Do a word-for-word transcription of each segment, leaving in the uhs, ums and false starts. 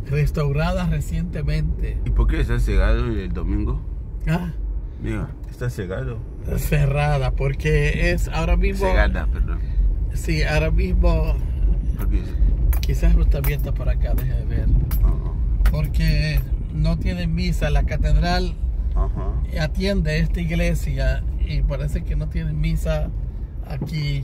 restaurada recientemente. ¿Y por qué está cerrado el domingo? Ah, Mira, está cerrado. cerrada, porque es ahora mismo... Cerrada, perdón. Sí, ahora mismo... Porque... Quizás no está abierta por acá, déjame ver. Uh-huh. Porque no tienen misa. La catedral Uh-huh. atiende esta iglesia y parece que no tienen misa aquí.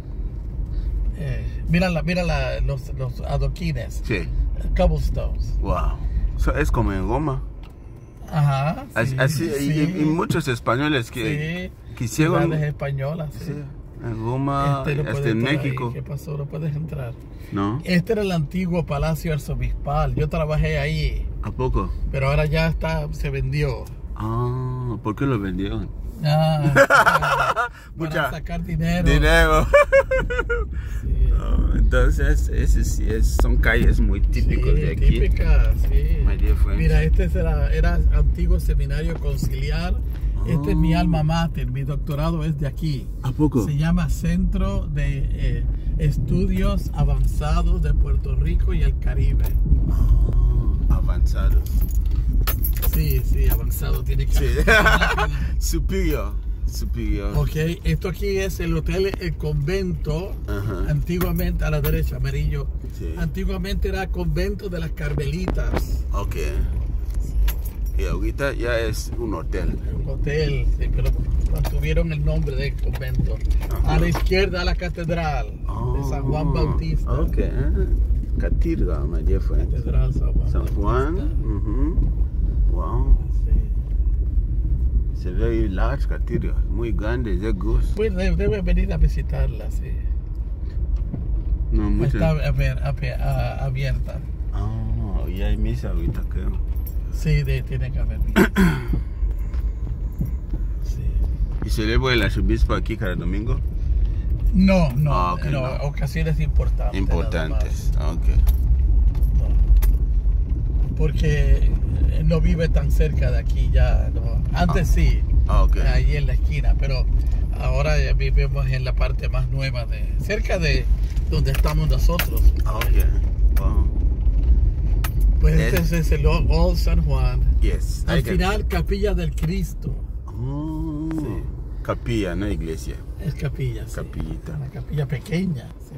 Eh, mira la, mira la, los, los adoquines. Sí. Cobblestones. Wow. So, es como en Roma. Ajá. Así, Sí, así sí. y, y muchos españoles que Sí, quisieron... ciudades españolas. Sí. Sí, en Roma, Este no hasta puede en entrar México. ahí. ¿Qué pasó? No puedes entrar. ¿No? Este era el antiguo palacio arzobispal. Yo trabajé ahí, ¿A poco? pero ahora ya está, se vendió. Ah, ¿por qué lo vendieron? Ah, para, Mucha- para sacar dinero. Dinero. Sí. Oh, entonces, ese sí es, son calles muy típicos Sí, de aquí. típica, sí. My dear friends. Mira, este era, era antiguo seminario conciliar. Este es mi Oh. alma mater. Mi doctorado es de aquí. ¿A poco? Se llama Centro de eh, Estudios Avanzados de Puerto Rico y el Caribe. Ah, avanzados. Sí, sí, avanzado. Tiene que Sí. ser rápido. Superior. Superior. Ok, esto aquí es el hotel, el convento. Ajá. Antiguamente, a la derecha, amarillo. Sí. Antiguamente era convento de las Carmelitas. Ok. Y ahorita ya es un hotel. Un hotel, sí, pero mantuvieron el nombre del convento. Ajá. A la izquierda, la catedral de San Juan Bautista. Ok. Catedral, my dear friend. Catedral San Juan. San Juan. Bautista. Mhm. Wow. Sí. It's a very large cathedral. Muy grande, de gusto. Pues de- debe venir a visitarla, sí. No, mucho. Está aber- aber- a- abierta. Ah, ya hay misa ahorita, creo. Sí, de- tiene que haber misa. Sí. ¿Y celebra el arzobispo aquí cada domingo? No, no, Ah, ok, no, no. ocasiones importantes. Importantes. nada Ok. más. No. Porque eh, no vive tan cerca de aquí ya. No. Antes sí, Ah, ok. ahí en la esquina, pero ahora ya vivimos en la parte más nueva, de cerca de donde estamos nosotros. Ah, ok. Wow. Pues Es- este es el Old San Juan. Yes. Al I can- final, Capilla del Cristo. Oh, Sí. Capilla, no iglesia. Es capilla, sí. Capillita. Una capilla pequeña, sí.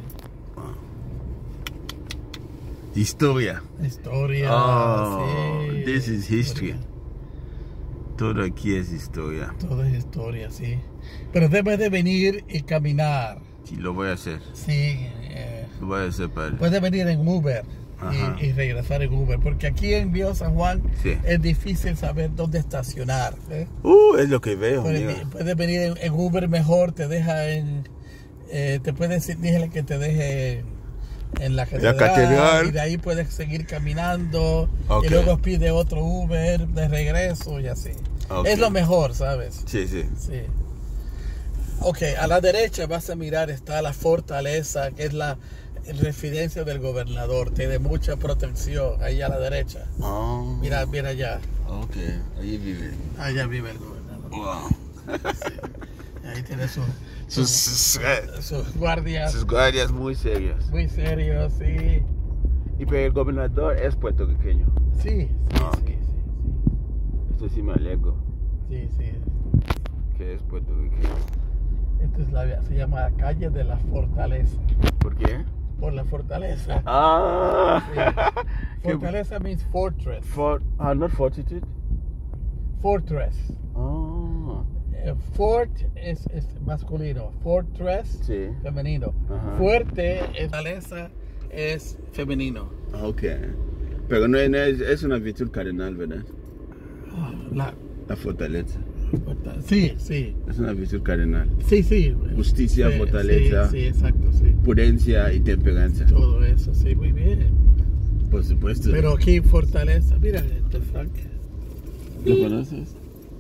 Historia. Historia, Oh, sí. this is history. Historia. Todo aquí es historia. Todo es historia, sí. Pero debes de venir y caminar. Sí, lo voy a hacer. Sí. eh, Lo voy a hacer, padre. puedes venir en Uber Ajá. y, y regresar en Uber. Porque aquí en Viejo San Juan Sí. es difícil saber dónde estacionar. ¿eh? Uh, es lo que veo. Puedes, mira. puedes venir en, en Uber mejor, te deja en... eh, te puede decir, dígale que te deje en la catedral, catedral. y de ahí puedes seguir caminando Ok. y luego pide otro Uber de regreso y así. Ok. Es lo mejor, ¿sabes? Sí, sí. Sí. Ok, a la derecha vas a mirar, está la fortaleza, que es la residencia del gobernador. Tiene mucha protección ahí a la derecha. Oh. Mira, mira allá. Ok, ahí vive. Allá vive el gobernador. Wow. Ahí tiene sus, Sus, sus, sus, eh, sus guardias sus guardias muy serios. muy serios, sí. Y pero el gobernador es puertorriqueño. Sí, sí, Ah, ok. sí, Eso sí me alegro, sí, sí, sí. que es puertorriqueño. Esta es la, se llama calle de la Fortaleza. ¿Por qué? Por la fortaleza. Ah. Sí. Fortaleza means fortress. For, ah, not fortitude. Fortress. Ah. Eh, Fort es, es masculino. Fortress, Sí. femenino. Ajá. Fuerte es fortaleza, es femenino. Ok. Pero no, no es, es una virtud cardenal, ¿verdad? La, La fortaleza. sí, sí. Es una virtud cardenal. Sí, sí. Justicia, Sí, fortaleza. Sí, sí, exacto, sí. Prudencia y temperancia. Todo eso, sí, muy bien. Por supuesto. Pero aquí fortaleza, mira este Frank. ¿Lo conoces?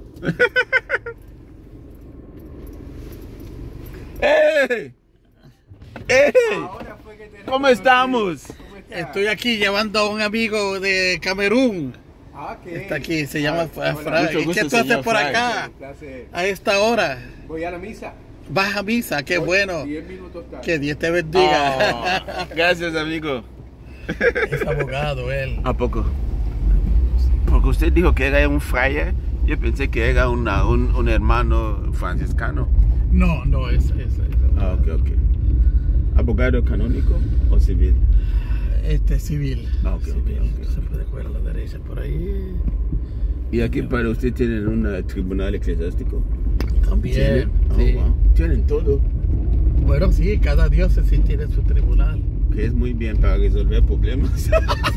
¡Ey! ¡Ey! ¿Cómo estamos? Estoy aquí llevando a un amigo de Camerún. Ah, ¿qué? Está aquí, se llama Ah, Frank. mucho ¿Y gusto, qué tú haces señor por Frank. acá Un placer. a esta hora? Voy a la misa. Vas a misa, qué bueno. diez minutos tarde. Que Dios te bendiga. Oh, gracias, amigo. Es abogado él. ¿A poco? Porque usted dijo que era un fraile. Yo pensé que era una, un, un hermano franciscano. No, no, es... es, es Ah, ok, ok. ¿Abogado canónico o civil? Este, civil. Ah, ok, ok, Civil. ok. Se puede coger a la derecha por ahí. ¿Y aquí para usted tienen un uh, tribunal eclesiástico? También. Oh, Sí. wow. Tienen todo. Bueno, sí, cada diócesis tiene su tribunal. Que es muy bien para resolver problemas. Sí.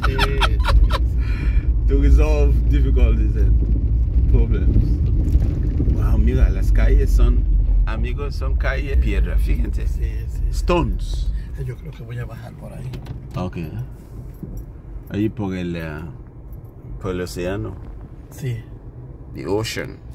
To resolve difficulties and problems. Wow, mira, las calles son, amigos, son calles piedra, fíjense. Sí, sí. Stones. Yo creo que voy a bajar por ahí. Ok. Allí por el, uh, por el océano. Sí. The ocean.